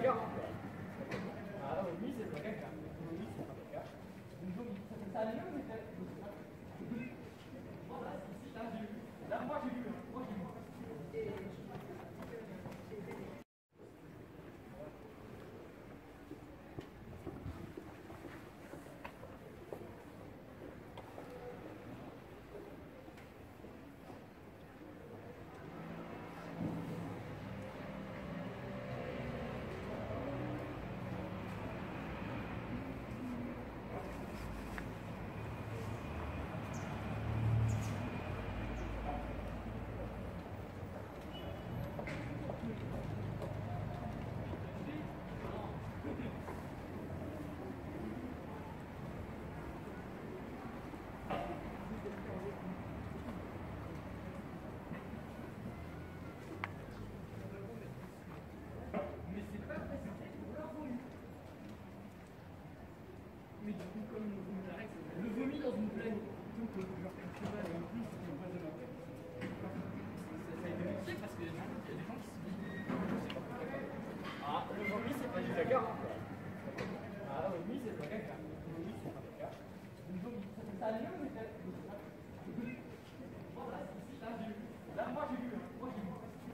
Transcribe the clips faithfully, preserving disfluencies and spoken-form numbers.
caca. Ah oui, c'est pas caca. Oui, c'est pas caca. Donc, ça allait mieux, mais bon, là, ici, là, j'ai vu. Là, moi, j'ai vu. Moi, j'ai vu. Mais du coup, comme le vomi dans une plaine, donc leur culturel et en plus, c'est une base de la plaine. Ça a été modifié parce qu'il y a des gens qui se disent. Ah, le vomi, c'est pas du caca. Ah oui, c'est pas caca. Oui, c'est pas caca. Donc, ça allait mieux, mais bon, là, ici, là, j'ai vu. Là, moi, j'ai vu. Moi, j'ai vu.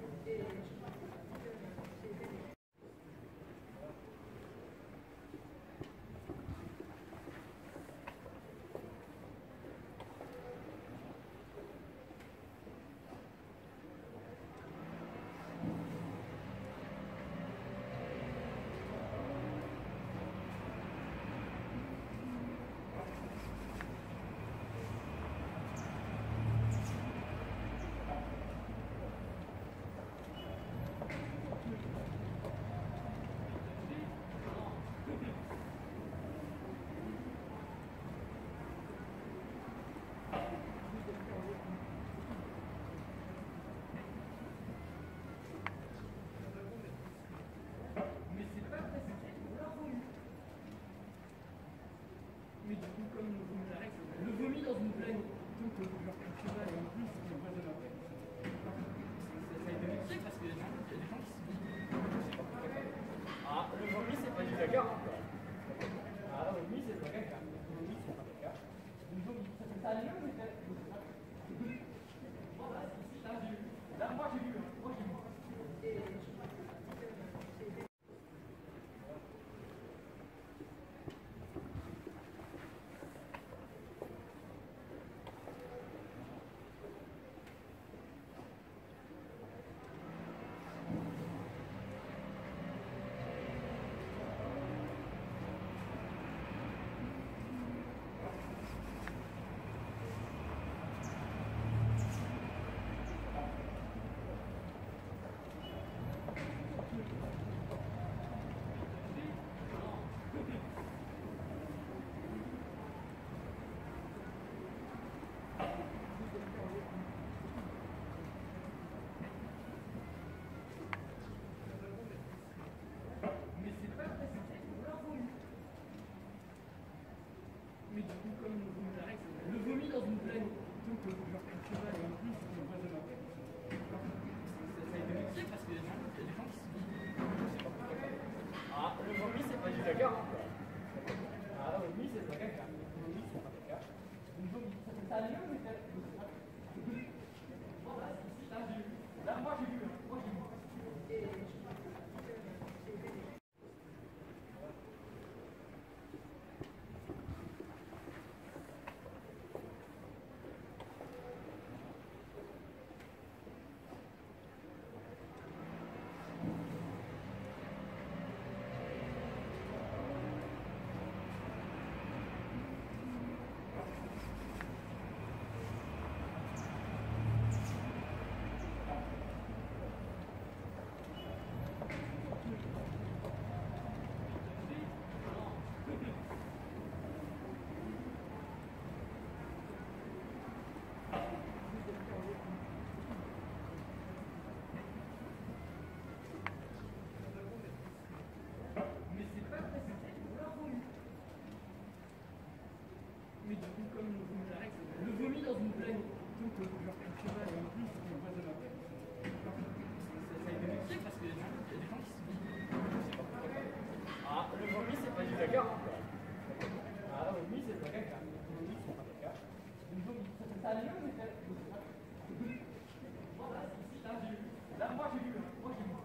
Mais du coup, comme le vomi dans une plaine, donc leur culturel et en plus, c'est une base de la plaine. Ça a été modifié parce qu'il y a des gens qui se disent. Ah, le vomi, c'est pas du caca. Ah oui, c'est pas caca. Oui, c'est pas caca. Donc, ça allait mieux, mais bon, là, ici, là, j'ai vu. Là, moi, j'ai vu. Moi, j'ai vu. Mais du coup, comme le vomi dans une plaine, donc leur culturel et en plus, c'est une base de la plaine. Ça a été modifié parce qu'il y a des gens qui se disent. Ah, le vomi, c'est pas du caca. Ah oui, c'est pas caca. Oui, c'est pas caca. Donc, ça allait mieux, mais bon, là, ici, là, j'ai vu. Là, moi, j'ai vu. Moi, j'ai vu. a le même effet. Voilà, ici, là, j'ai vu. Là, moi, j'ai vu. Hein. Moi, j'ai vu.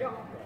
Regarde.